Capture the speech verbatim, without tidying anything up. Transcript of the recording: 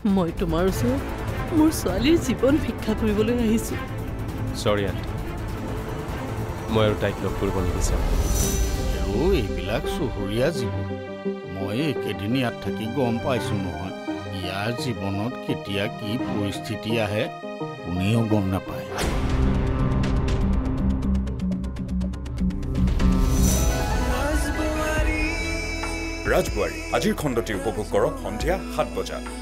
মই তোমাৰ ওচৰত মোৰ ছোৱালীৰ জীৱন ভিক্ষা কৰিবলৈ আহিছোঁ। সৰি আণ্টি, মই আৰু তাইক লগ কৰিব নিবিচাৰোঁ। আৰু এইবিলাক চহৰীয়া জীৱন। মই একেদিন ইয়াত থাকি গম পাইছোঁ নহয়, ইয়াৰ জীৱনত কেতিয়া কি পৰিস্থিতি আহে কোনেও গম নাপায়। ৰাজ বোৱাৰী আজিৰ খণ্ডটি উপভোগ কৰক সন্ধিয়া সাত বজাত।